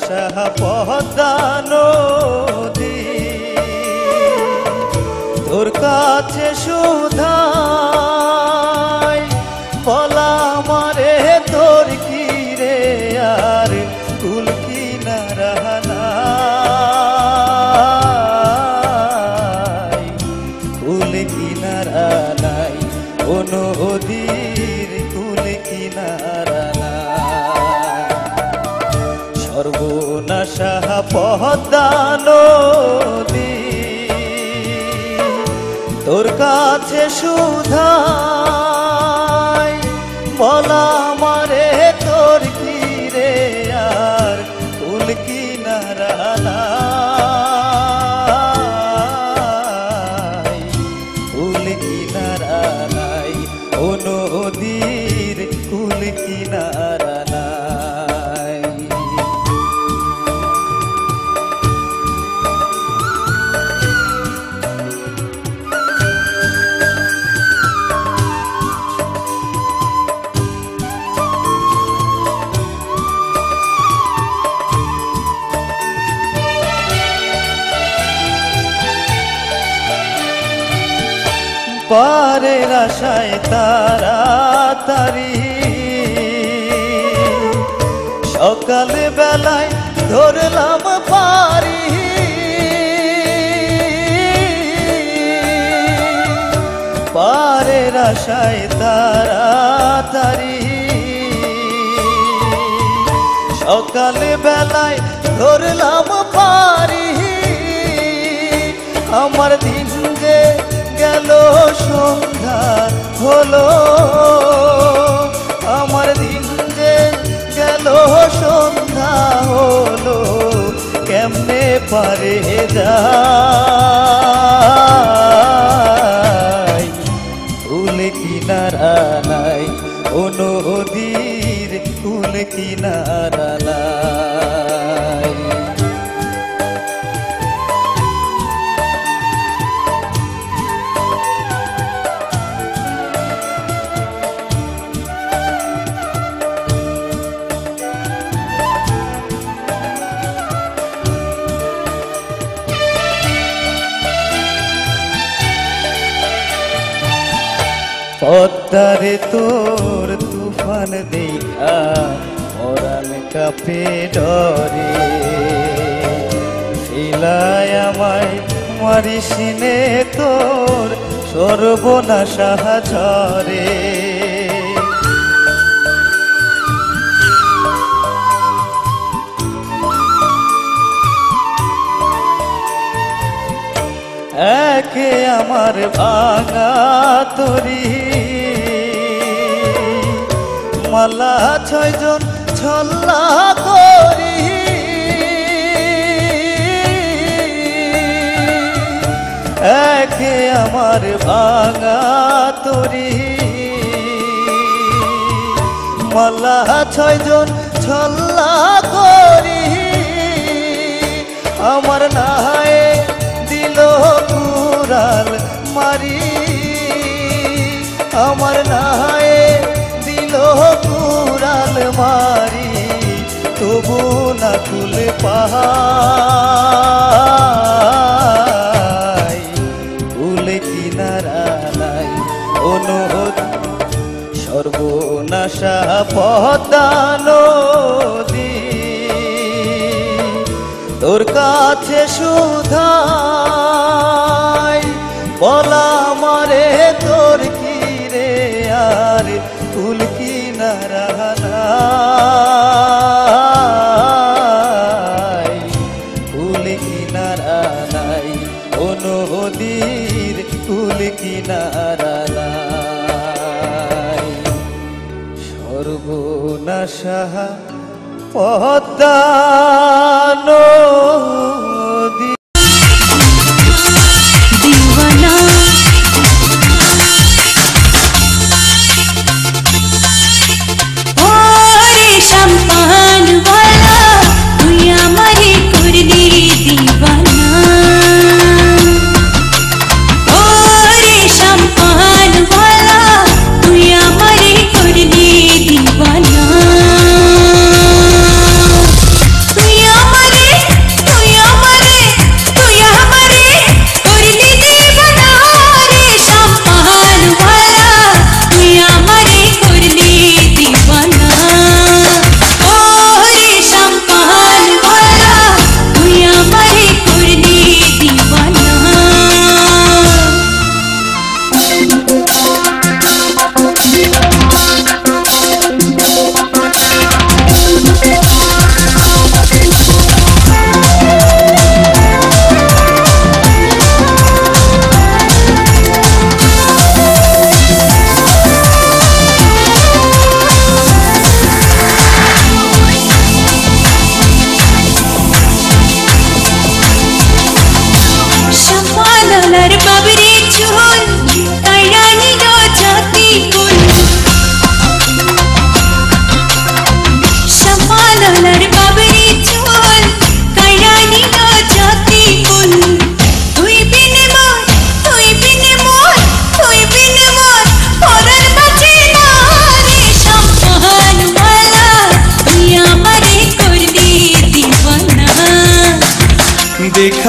নাশা পদ্মা নদী তোর কাছে সুধাই বলা মারে তোর কি রে আর কুল কিনারা নাই কুল কিনারা নাই ও নদীর কুল কিনারা নাই সর্বনাশা পদ্মা নদী তোর কাছে সুধাই বলা মারে তোর কি রে আর কুল কিনারা নাই কুল কিনারা নাই ও নদীর কুল কিনারা নাই পারের আশায় তাড়াতাড়ি সকাল বেলায় ধরলাম পারি পারের আশায় তাড়াতাড়ি সকাল বেলায় ধরলাম পারি আমার দিন যে গেল সন্ধ্যা হলো আমার দিন যে গেল সন্ধ্যা হলো কেমনে পারে যাই কুল কিনারা নাই ও নদীর কুল কিনারা নাই পদ্মারে তোর তুফান দেখা পরাণ কাঁপে ডরে শিলায় আমায় মারিসিনে তোর সর্বনাশা ঝরে একে আমার ভাঙা তরি মালা 6 জন ছল্লা করি একে আমার ভাঙা তরি মালা 6 জন ছল্লা করি আমার নাহায় দিল কুড়াল মারি আমার নাহায় দিল কুড়াল মারি তবু না কুল পাহাই কুল কিনারা নাই ও নদী সর্বনাশা পদ্মা নদী তোর কাছে সুধাই বলা মারে তোর কি রে আর কুল কিনারা নাই কুল কিনারা নাই ও নদীর কুল কিনারা নাই সর্বনাশা পদ্মা নদী তুই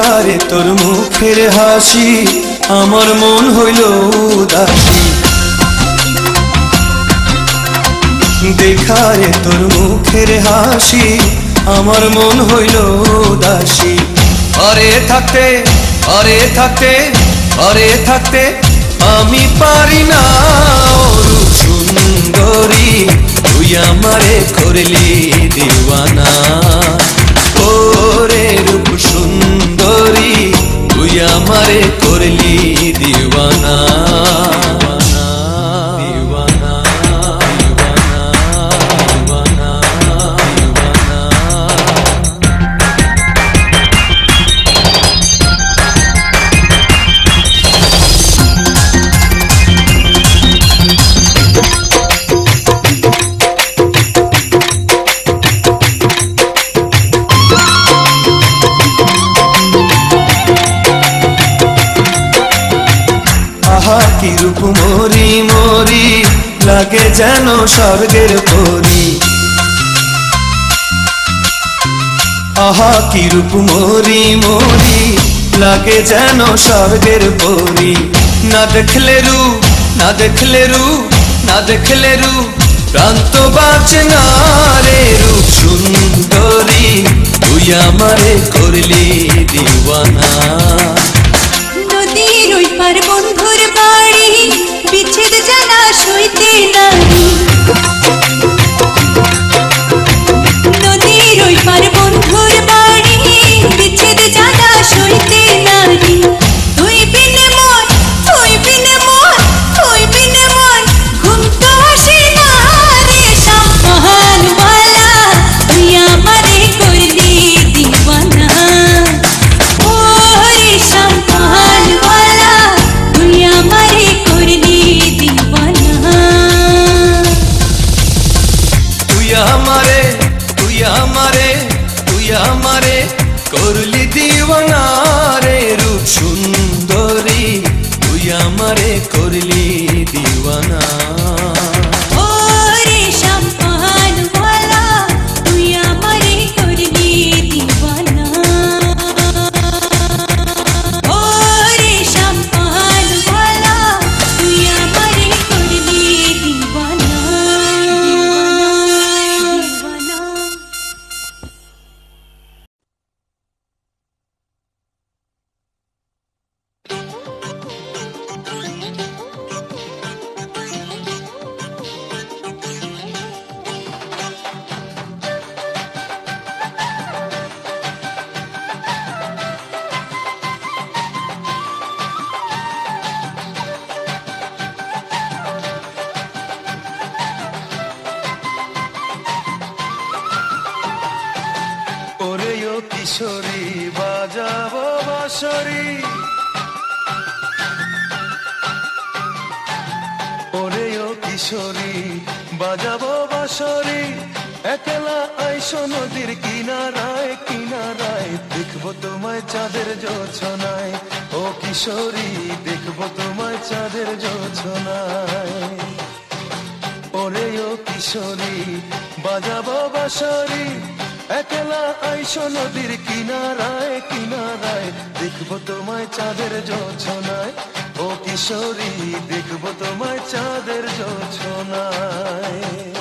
দেখারে তোর মুখের হাসি আমার মন হইল উদাসী দেখারে তোর মুখের হাসি আমার মন হইল উদাসী ঘরে থাকতে ঘরে থাকতে ঘরে থাকতে আমি পারি না রূপ সুন্দরী তুই আমারে করলি দিওয়ানা ওরে রূপ সুন্দরী তুই আমারে করলি দিওয়ানা কি রূপ মরি মরি লাগে যেন স্বর্গের পরি আহা কি রূপ মরি মরি লাগে যেন স্বর্গের পরি না দেখলে রূপ না দেখলে রূপ না দেখলে রূপ প্রাণ তো বাঁচে না রে রূপ সুন্দরী তুই আমারে করলি দিওয়ানা নদীর ওই পার বন্ধুর বাড়ি বিচ্ছেদ জানা সইতে নারী নদীর ওই পার বন্ধুর বাড়ি বিচ্ছেদ জানা সইতে নারী তুই বিনে মন তুই বিনে মন তুই বিনে মন ঘুম তো আসে না রে শামহানওয়ালা তুই আমারে করলি দিওয়ানা ও রে শামহানওয়ালা তুই আমারে করলি দিওয়ানা তুই আমারে তুই আমারে তুই আমারে করলি দিওয়ানা রে রূপ সুন্দরী তুই আমারে করলি দিওয়ানা ও রে শামহানওয়ালা তুই আমারে করলি দিওয়ানা ও রে শামহানওয়ালা তুই আমারে করলি দিওয়ানা ওরে ও কিশোরী বাজাবো বাঁশরি ওরে ও কিশোরী বাজাবো বাঁশরি একলা আইসো নদীর কিনারায় কিনারায় দেখবো তোমায় চাঁদের জোছনায় ও কিশোরী দেখবো তোমায় চাঁদের জোছনায় ওরে ও কিশোরী বাজাবো বাঁশরি একলা আইসো নদীর কিনারায় কিনারায় দেখবো তোমায় চাঁদের জোছনায় ও কিশোরী দেখবো তোমায় চাঁদের জোছনায়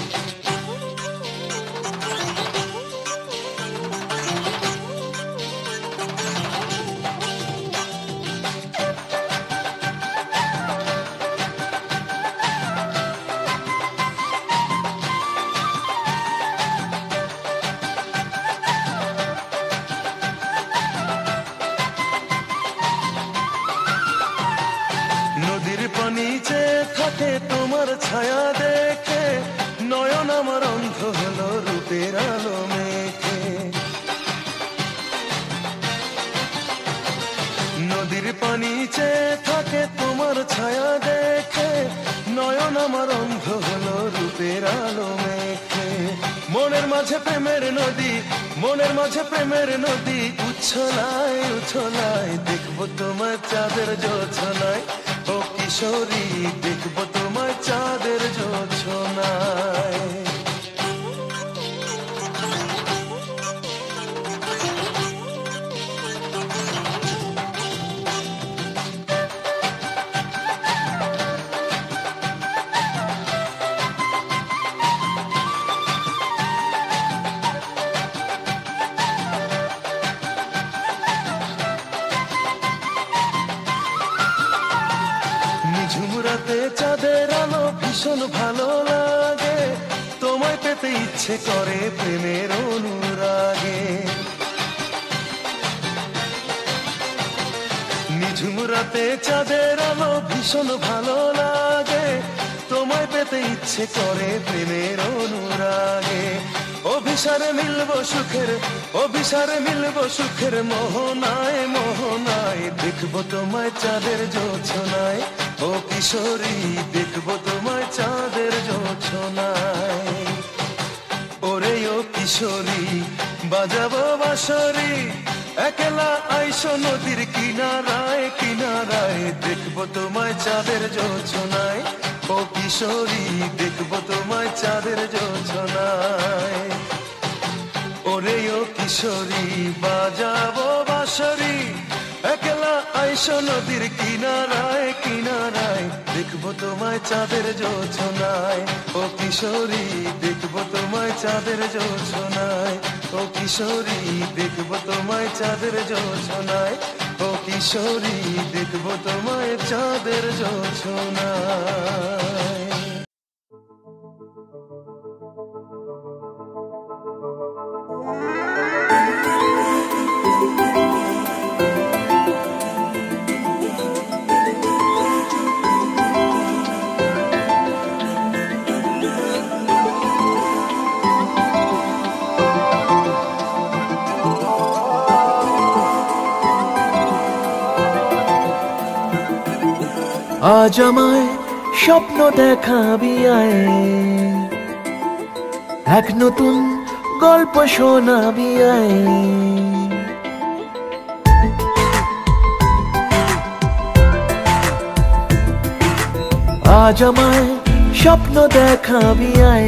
নদীর পানিতে থাকে তোমার ছায়া দেখে নয়ন আমার অন্ধ হলো রূপের আলো মেখে নদীর পানিতে থাকে তোমার ছায়া দেখে নয়ন আমার অন্ধ হলো রূপের আলো মেখে মনের মাঝে প্রেমের নদী মনের মাঝে প্রেমের নদী উচ্ছলায় উচ্ছলায় দেখবো তোমার চাঁদের জোছনায় ও কিশোরী দেখবো তোমায় চাঁদের জোছনায় ভীষণ ভালো লাগে, তোমায় পেতে ইচ্ছে করে প্রেমের অনুরাগে। নিঝুম রাতে চাঁদের আলো ভীষণ ভালো লাগে, তোমায় পেতে ইচ্ছে করে প্রেমের অনুরাগে। অভিসারে মিলবো সুখের, অভিসারে মিলবো সুখের মোহনায় মোহনায়, দেখবো তোমায় চাঁদের জোছনায়। ও কিশোরী দেখবো তোমায় চাঁদের জোছনায়। ওরে ও কিশোরী বাজাবো বাঁশরি, একলা আইসো নদীর কিনারায় কিনারায়, দেখবো তোমায় চাঁদের জোছনায়। ও কিশোরী দেখবো তোমায় চাঁদের জোছনায়। ওরে ও কিশোরী বাজাবো বাঁশরি, একলা আইসো নদীর কিনারায় কিনারায়, দেখবো তোমায় চাঁদের জোছনায়। ও কিশোরী দেখবো তোমায় চাঁদের জোছনায়। ও কিশোরী দেখবো তোমায় চাঁদের জোছনায়। ও কিশোরী দেখবো তোমায় চাঁদের জোছনায়। আজ আমায় স্বপ্ন দেখাবি আয়, এক নতুন গল্প শোনাবি আয়। আজ আমায় স্বপ্ন দেখাবি আয়,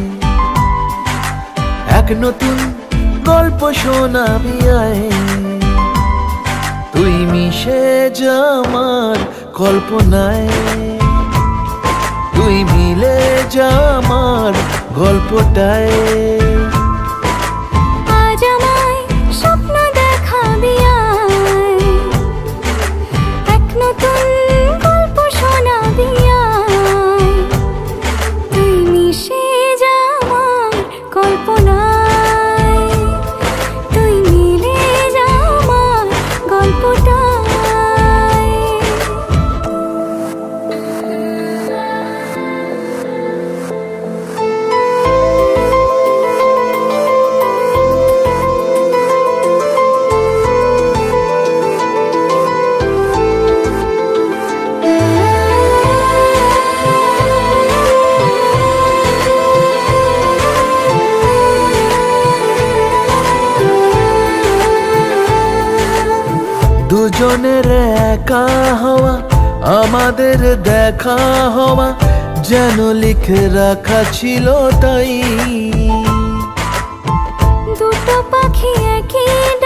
এক নতুন গল্প শোনাবি আয়। তুই মিশে যা আমার কল্পনায়, তুই মিলে যা আমার গল্পটায়। আজ আমায় স্বপ্ন দেখাবি আয়, এক নতুন গল্প শোনাবি আয়। তুই মিশে যা আমার কল্পনায়, তুই মিলে যা আমার গল্পটায়। দুজনের একা হওয়া, আমাদের দেখা হওয়া যেন লিখে রাখা ছিল তাই। দুটো পাখি একই